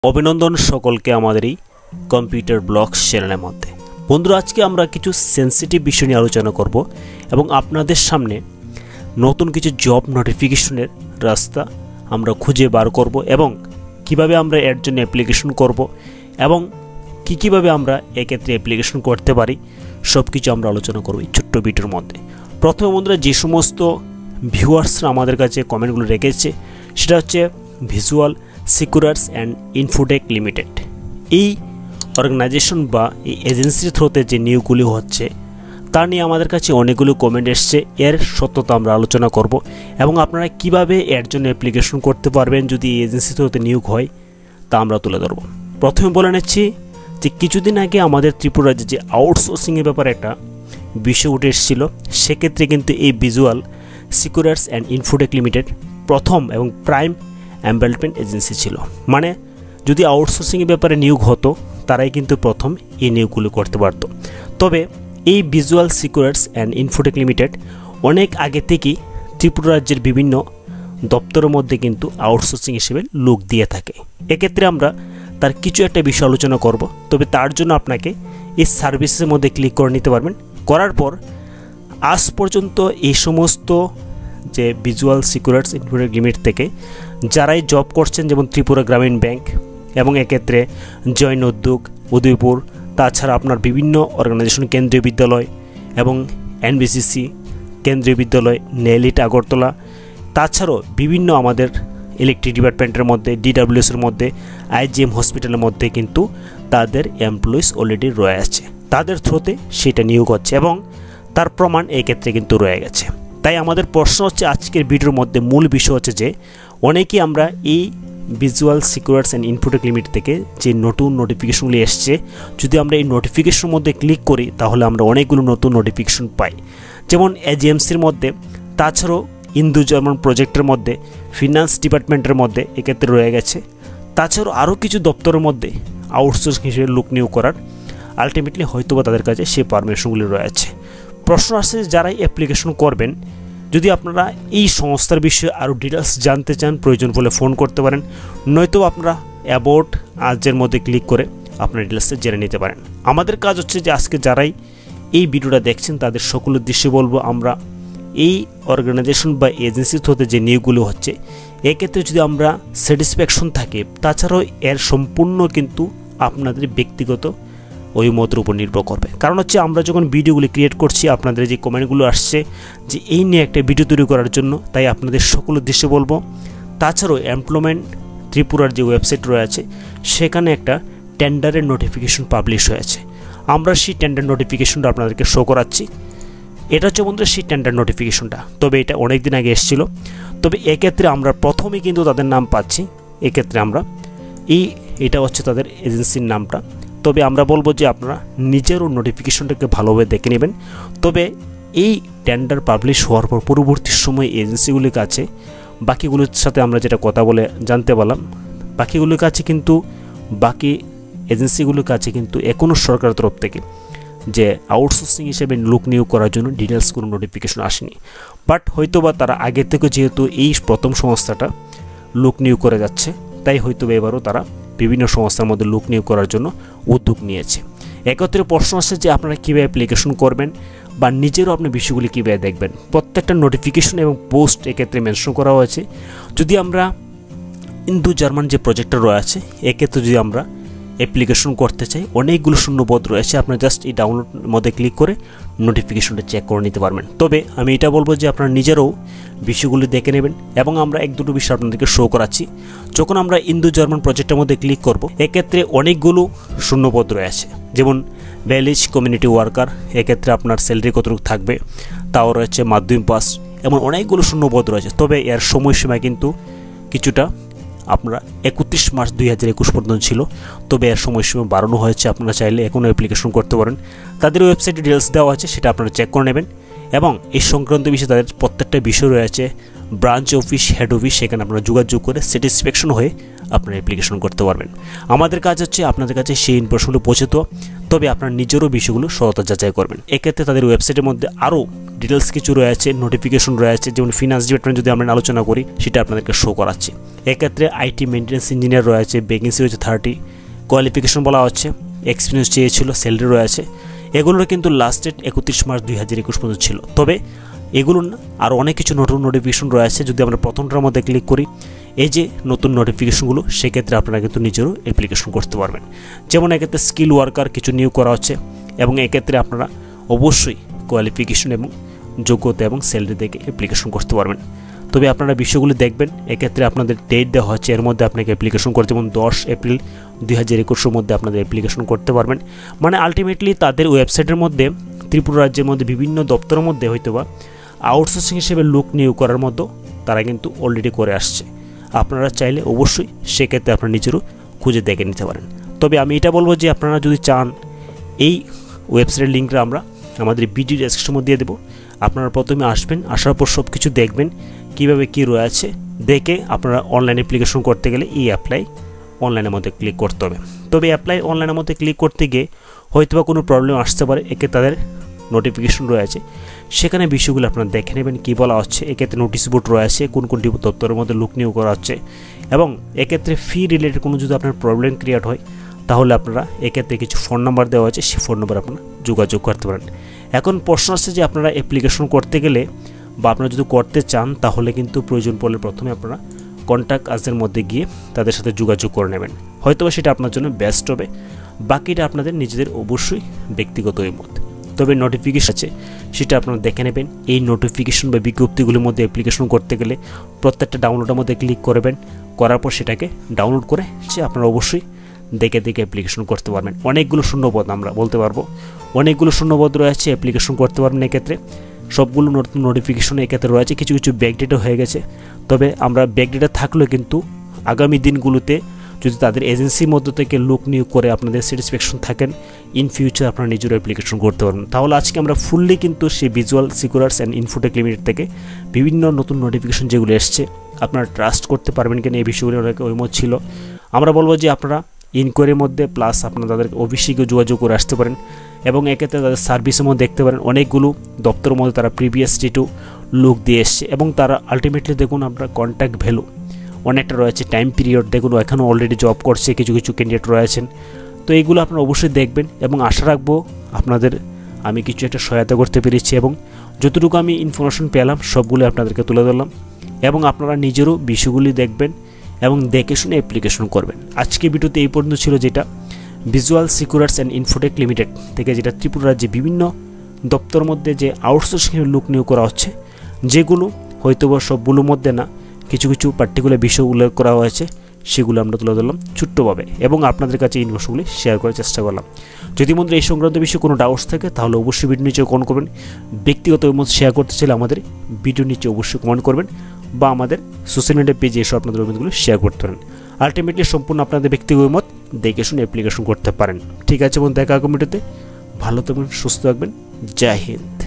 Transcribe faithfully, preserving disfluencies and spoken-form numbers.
অভিনন্দন সকলকে আমাদের এই কম্পিউটার ব্লগস চ্যানেলের মধ্যে। বন্ধুরা, আজকে আমরা কিছু সেন্সিটিভ বিষয় নিয়ে আলোচনা করব এবং আপনাদের সামনে নতুন কিছু জব নোটিফিকেশনের রাস্তা আমরা খুঁজে বার করব এবং কিভাবে আমরা এর জন্য অ্যাপ্লিকেশন করব এবং কী কীভাবে আমরা এক্ষেত্রে অ্যাপ্লিকেশন করতে পারি সব কিছু আমরা আলোচনা করব এই ছোট্ট ভিডিওর মধ্যে। প্রথমে বন্ধুরা, যে সমস্ত ভিউয়ার্সরা আমাদের কাছে কমেন্টগুলো রেখেছে সেটা হচ্ছে ভিজুয়াল সিকিউরার্স অ্যান্ড ইনফোটেক লিমিটেড। এই অর্গানাইজেশন বা এই এজেন্সির থ্রুতে যে নিয়োগগুলি হচ্ছে তা নিয়ে আমাদের কাছে অনেকগুলো কমেন্ট এসছে। এর সত্যতা আমরা আলোচনা করব এবং আপনারা কিভাবে এর জন্য অ্যাপ্লিকেশন করতে পারবেন যদি এই এজেন্সি থ্রুতে নিয়োগ হয় তা আমরা তুলে ধরব। প্রথমে বলে নিচ্ছি যে কিছুদিন আগে আমাদের ত্রিপুরা রাজ্যে যে আউটসোর্সিংয়ের ব্যাপারে একটা বিষয় উঠে এসেছিল, সেক্ষেত্রে কিন্তু এই ভিজুয়াল সিকিউরার্স অ্যান্ড ইনফোটেক লিমিটেড প্রথম এবং প্রাইম এমপ্লয়মেন্ট এজেন্সি ছিল। মানে যদি আউটসোর্সিংয়ের ব্যাপারে নিয়োগ হতো তারাই কিন্তু প্রথম এই নিয়োগগুলো করতে পারত। তবে এই ভিজুয়াল সিকিউরার্স অ্যান্ড ইনফোটেক লিমিটেড অনেক আগে থেকেই ত্রিপুরা রাজ্যের বিভিন্ন দপ্তরের মধ্যে কিন্তু আউটসোর্সিং হিসেবে লোক দিয়ে থাকে। এক্ষেত্রে আমরা তার কিছু একটা বিষয় আলোচনা করব। তবে তার জন্য আপনাকে এই সার্ভিসের মধ্যে ক্লিক করে নিতে পারবেন। করার পর আজ পর্যন্ত এই সমস্ত যে ভিজুয়াল সিকিউরার্স ইনফোটেক লিমিটেড থেকে যারাই জব করছেন, যেমন ত্রিপুরা গ্রামীণ ব্যাংক এবং এক্ষেত্রে জৈন উদ্যোগ উদয়পুর, তাছাড়া আপনার বিভিন্ন অর্গানাইজেশন কেন্দ্রীয় বিদ্যালয় এবং এনবিসিসি কেন্দ্রীয় বিদ্যালয়, নেলিট আগরতলা, তাছাড়াও বিভিন্ন আমাদের ইলেকট্রিক ডিপার্টমেন্টের মধ্যে ডিডাব্লিউএসের মধ্যে আইজিএম হসপিটালের মধ্যে কিন্তু তাদের এমপ্লয়িজ অলরেডি রয়ে আছে। তাদের থ্রুতে সেটা নিয়োগ হচ্ছে এবং তার প্রমাণ এই ক্ষেত্রে কিন্তু রয়ে গেছে। তাই আমাদের প্রশ্ন হচ্ছে আজকের ভিডিওর মধ্যে মূল বিষয় হচ্ছে যে অনেকেই আমরা এই ভিজুয়াল সিকিউরার্স অ্যান্ড ইনফোটেক লিমিটেড থেকে যে নতুন নোটিফিকেশনগুলি এসছে, যদি আমরা এই নোটিফিকেশনের মধ্যে ক্লিক করি তাহলে আমরা অনেকগুলো নতুন নোটিফিকেশন পাই। যেমন এজিএমসির মধ্যে, তাছাড়াও ইন্দু জার্মান প্রজেক্টের মধ্যে, ফিনান্স ডিপার্টমেন্টের মধ্যে এক্ষেত্রে রয়ে গেছে। তাছাড়াও আরও কিছু দপ্তরের মধ্যে আউটসোর্সিং হিসেবে লোক নিয়োগ করার আলটিমেটলি হয়তোবা তাদের কাছে সেই পারমিশনগুলি রয়েছে। প্রশ্ন আসছে যারাই অ্যাপ্লিকেশন করবেন, যদি আপনারা এই সংস্থার বিষয়ে আরও ডিটেলস জানতে চান প্রয়োজন বলে ফোন করতে পারেন, নয়তো আপনারা অ্যাবাউট আজের মধ্যে ক্লিক করে আপনার ডিটেলসটা জেনে নিতে পারেন। আমাদের কাজ হচ্ছে যে আজকে যারাই এই ভিডিওটা দেখছেন তাদের সকলের উদ্দেশ্যে বলবো, আমরা এই অর্গানাইজেশন বা এজেন্সি হতে যে নিয়োগগুলো হচ্ছে এক্ষেত্রে যদি আমরা স্যাটিসফ্যাকশন থাকে, তাছাড়াও এর সম্পূর্ণ কিন্তু আপনাদের ব্যক্তিগত ওই মতের উপর নির্ভর করবে। কারণ হচ্ছে আমরা যখন ভিডিওগুলি ক্রিয়েট করছি, আপনাদের যে কমেন্টগুলো আসছে যে এই নিয়ে একটা ভিডিও তৈরি করার জন্য, তাই আপনাদের সকল উদ্দেশ্যে বলবো। তাছাড়াও এমপ্লয়মেন্ট ত্রিপুরার যে ওয়েবসাইট রয়েছে সেখানে একটা টেন্ডারের নোটিফিকেশন পাবলিশ হয়েছে। আমরা সেই টেন্ডার নোটিফিকেশনটা আপনাদেরকে শো করাচ্ছি। এটা হচ্ছে বন্ধুরা সেই টেন্ডার নোটিফিকেশনটা। তবে এটা অনেক দিন আগে এসেছিলো। তবে এক্ষেত্রে আমরা প্রথমেই কিন্তু তাদের নাম পাচ্ছি। এক্ষেত্রে আমরা এই এটা হচ্ছে তাদের এজেন্সির নামটা। তবে আমরা বলবো যে আপনারা নিজেরও নোটিফিকেশনটাকে ভালোভাবে দেখে নেবেন। তবে এই টেন্ডার পাবলিশ হওয়ার পর পরবর্তী সময় এজেন্সিগুলির কাছে বাকিগুলোর সাথে আমরা যেটা কথা বলে জানতে পারলাম, বাকিগুলোর কাছে কিন্তু বাকি এজেন্সিগুলোর কাছে কিন্তু এখনও সরকারের তরফ থেকে যে আউটসোর্সিং হিসেবে লোক নিয়োগ করার জন্য ডিটেলস কোনো নোটিফিকেশন আসেনি। বাট হয়তোবা তারা আগে থেকে যেহেতু এই প্রথম সংস্থাটা লোক নিয়োগ করে যাচ্ছে, তাই হয়তোবা এবারও তারা বিভিন্ন সংস্থার মধ্যে লোক নিয়োগ করার জন্য উদ্যোগ নিয়েছে। একত্রে প্রশ্ন আসছে যে আপনারা কীভাবে অ্যাপ্লিকেশন করবেন বা নিজেরও আপনি বিষয়গুলি কীভাবে দেখবেন। প্রত্যেকটা নোটিফিকেশন এবং পোস্ট এক্ষেত্রে মেনশন করা হয়েছে। যদি আমরা ইন্দু জার্মান যে প্রজেক্টটা রয়েছে এক্ষেত্রে যদি আমরা অ্যাপ্লিকেশন করতে চাই, অনেকগুলো শূন্যপদ রয়েছে। আপনারা জাস্ট এই ডাউনলোড মধ্যে ক্লিক করে নোটিফিকেশনটা চেক করে নিতে পারবেন। তবে আমি এটা বলবো যে আপনারা নিজেরাও বিষয়গুলি দেখে নেবেন এবং আমরা এক দুটো বিষয় আপনাদেরকে শো করাচ্ছি। যখন আমরা ইন্দু জার্মান প্রজেক্টের মধ্যে ক্লিক করব এক্ষেত্রে অনেকগুলো শূন্যপদ রয়েছে। যেমন ভ্যালিজ কমিউনিটি ওয়ার্কার, এক্ষেত্রে আপনার স্যালারি কতটুকু থাকবে, তাও রয়েছে মাধ্যমিক পাস, এমন অনেকগুলো শূন্যপদ রয়েছে। তবে এর সময়সীমা কিন্তু কিছুটা আপনারা একত্রিশ মার্চ দুই হাজার একুশ পর্যন্ত ছিল। তবে এর সময়সীমা বাড়ানো হয়েছে। আপনারা চাইলে এখনও অ্যাপ্লিকেশন করতে পারেন। তাদের ওয়েবসাইটে ডিটেলস দেওয়া আছে, সেটা আপনারা চেক করে নেবেন। এবং এই সংক্রান্ত বিষয়ে তাদের প্রত্যেকটা বিষয় রয়েছে, ব্রাঞ্চ অফিস, হেড অফিস, সেখানে আপনারা যোগাযোগ করে স্যাটিসফ্যাকশন হয়ে আপনারা অ্যাপ্লিকেশন করতে পারবেন। আমাদের কাজ হচ্ছে আপনাদের কাছে সেই ইনফরমেশনগুলো পৌঁছে দেওয়া, তবে আপনার নিজেরও বিষয়গুলো সততা যাচাই করবেন। এক্ষেত্রে তাদের ওয়েবসাইটের মধ্যে আরও ডিটেলস কিছু রয়েছে, নোটিফিকেশন রয়েছে, যেমন ফিনান্স ডিপার্টমেন্ট যদি আমরা আলোচনা করি সেটা আপনাদেরকে শো করাচ্ছে। এক্ষেত্রে আইটি মেইনটেন্যান্স ইঞ্জিনিয়ার রয়েছে, ভ্যাকেন্সি রয়েছে থার্টি, কোয়ালিফিকেশন বলা হচ্ছে, এক্সপিরিয়েন্স চেয়েছিল, স্যালারি রয়েছে। এগুলোর কিন্তু লাস্ট ডেট একত্রিশ মার্চ দুই হাজার একুশ পর্যন্ত ছিল। তবে এগুলো না আরও অনেক কিছু নতুন নোটিফিকেশন রয়েছে। যদি আমরা প্রথমটার মধ্যে ক্লিক করি, এই যে নতুন নোটিফিকেশনগুলো, সেক্ষেত্রে আপনারা কিন্তু নিজেরও অ্যাপ্লিকেশন করতে পারবেন। যেমন এক্ষেত্রে স্কিল ওয়ার্কার কিছু নিয়োগ করা হচ্ছে, এবং এক্ষেত্রে আপনারা অবশ্যই কোয়ালিফিকেশন এবং যোগ্যতা এবং স্যালারি দেখে অ্যাপ্লিকেশন করতে পারবেন। তবে আপনারা বিষয়গুলি দেখবেন, এক্ষেত্রে আপনাদের ডেট দেওয়া হচ্ছে, এর মধ্যে আপনাকে অ্যাপ্লিকেশন করতে, যেমন দশ এপ্রিল দুই হাজার একুশের মধ্যে আপনাদের অ্যাপ্লিকেশন করতে পারবেন। মানে আলটিমেটলি তাদের ওয়েবসাইটের মধ্যে ত্রিপুরা রাজ্যের মধ্যে বিভিন্ন দপ্তরের মধ্যে হয়তো বা আউটসোর্সিং হিসেবে লোক নিয়োগ করার মতো তারা কিন্তু অলরেডি করে আসছে। আপনারা চাইলে অবশ্যই সেক্ষেত্রে আপনারা নিজেরও খুঁজে দেখে নিতে পারেন। তবে আমি এটা বলবো যে আপনারা যদি চান, এই ওয়েবসাইটের লিঙ্কটা আমরা আমাদের ভিডিও ডেসক্রিপশনের মধ্যে দিয়ে দেবো। আপনারা প্রথমে আসবেন, আসার পর সব কিছু দেখবেন কীভাবে কী রয়েছে, দেখে আপনারা অনলাইন অ্যাপ্লিকেশন করতে গেলে এই অ্যাপ্লাই অনলাইনের মধ্যে ক্লিক করতে হবে। তবে অ্যাপ্লাই অনলাইনের মধ্যে ক্লিক করতে গিয়ে হয়তো বা কোনো প্রবলেম আসতে পারে, একে তাদের নোটিফিকেশন রয়েছে, সেখানে বিষয়গুলো আপনারা দেখে নেবেন কী বলা হচ্ছে। এক্ষেত্রে নোটিশ বোর্ড রয়েছে, কোন কোন দপ্তরের মধ্যে লোক নিয়োগ করা হচ্ছে, এবং এক্ষেত্রে ফি রিলেটেড কোনো যদি আপনার প্রবলেম ক্রিয়েট হয়, তাহলে আপনারা এক্ষেত্রে কিছু ফোন নাম্বার দেওয়া আছে, সেই ফোন নাম্বার আপনারা যোগাযোগ করতে পারেন। এখন প্রশ্ন আসছে যে আপনারা অ্যাপ্লিকেশন করতে গেলে বা আপনারা যদি করতে চান, তাহলে কিন্তু প্রয়োজন পড়লে প্রথমে আপনারা কন্ট্যাক্ট আজের মধ্যে গিয়ে তাদের সাথে যোগাযোগ করে নেবেন, হয়তো সেটা আপনার জন্য বেস্ট হবে। বাকিটা আপনাদের নিজেদের অবশ্যই ব্যক্তিগত মত। তবে নোটিফিকেশন আছে, সেটা আপনারা দেখে নেবেন। এই নোটিফিকেশন বা বিজ্ঞপ্তিগুলির মধ্যে অ্যাপ্লিকেশন করতে গেলে প্রত্যেকটা ডাউনলোডের মধ্যে ক্লিক করবেন, করার পর সেটাকে ডাউনলোড করে সে আপনারা অবশ্যই দেখে দেখে অ্যাপ্লিকেশন করতে পারবেন। অনেকগুলো শূন্যপদ আমরা বলতে পারবো, অনেকগুলো শূন্যপদ রয়েছে, অ্যাপ্লিকেশন করতে পারবেন। এক্ষেত্রে সবগুলো নতুন নোটিফিকেশন এক্ষেত্রে রয়েছে, কিছু কিছু ব্যাকডেটও হয়ে গেছে। তবে আমরা ব্যাকডেটে থাকলেও কিন্তু আগামী দিনগুলোতে যদি তাদের এজেন্সির মধ্য থেকে লোক নিয়োগ করে আপনাদের স্যাটিসফ্যাকশন থাকেন, ইন ফিউচার আপনারা নিজেরও অ্যাপ্লিকেশন করতে পারবেন। তাহলে আজকে আমরা ফুললি কিন্তু সেই ভিজুয়াল সিকিউরার্স অ্যান্ড ইনফোটেক লিমিটেড থেকে বিভিন্ন নতুন নোটিফিকেশন যেগুলো এসছে, আপনারা ট্রাস্ট করতে পারবেন কিনা এই বিষয়গুলো অনেক ঐমত ছিল। আমরা বলবো যে আপনারা ইনকোয়ারির মধ্যে প্লাস আপনারা তাদের অফিসে গিয়ে যোগাযোগ করে আসতে পারেন, এবং এক্ষেত্রে তাদের সার্ভিসের মধ্যে দেখতে পারেন অনেকগুলো দপ্তরের মধ্যে তারা প্রিভিয়াস ডেটও লোক দিয়ে এসছে, এবং তারা আলটিমেটলি দেখুন আপনার কন্ট্যাক্ট ভ্যালু অনেকটা রয়েছে, টাইম পিরিয়ড দেখুন এখনও অলরেডি জব করছে কিছু কিছু ক্যান্ডিডেট রয়েছেন। তো এইগুলো আপনারা অবশ্যই দেখবেন, এবং আশা রাখবো আপনাদের আমি কিছু একটা সহায়তা করতে পেরেছি, এবং যতটুকু আমি ইনফরমেশন পেলাম সবগুলো আপনাদেরকে তুলে ধরলাম, এবং আপনারা নিজেরও বিষয়গুলি দেখবেন এবং দেখে শুনে অ্যাপ্লিকেশন করবেন। আজকে ভিডিওতে এই পর্যন্ত ছিল, যেটা ভিজুয়াল সিকিউরার্স অ্যান্ড ইনফোটেক লিমিটেড থেকে যেটা ত্রিপুরা রাজ্যে বিভিন্ন দপ্তরের মধ্যে যে আউটসোর্সিং লোক নিয়োগ করা হচ্ছে, যেগুলো হয়তো বা সবগুলোর মধ্যে না, কিছু কিছু পার্টিকুলার বিষয় উল্লেখ করা হয়েছে, সেগুলো আমরা তুলে ধরলাম ছোট্টভাবে, এবং আপনাদের কাছে এই ইনফরমেশনগুলি শেয়ার করার চেষ্টা করলাম। যদি বন্ধুরা এই সংক্রান্ত বিষয়ে কোনো ডাউটস থাকে, তাহলে অবশ্যই ভিডিও নিচে কমেন্ট করবেন। ব্যক্তিগত মত শেয়ার করতে চাইলে আমাদের ভিডিও নিচে অবশ্যই কমেন্ট করবেন, বা আমাদের সোশ্যাল মিডিয়া পেজে এসে আপনাদের অভিমতগুলো শেয়ার করতে পারেন। আলটিমেটলি সম্পূর্ণ আপনাদের ব্যক্তিগত মত দেখে শুনে অ্যাপ্লিকেশন করতে পারেন। ঠিক আছে বন্ধু, দেখা কমিটিতে ভালো থাকবেন, সুস্থ থাকবেন, জয় হিন্দ।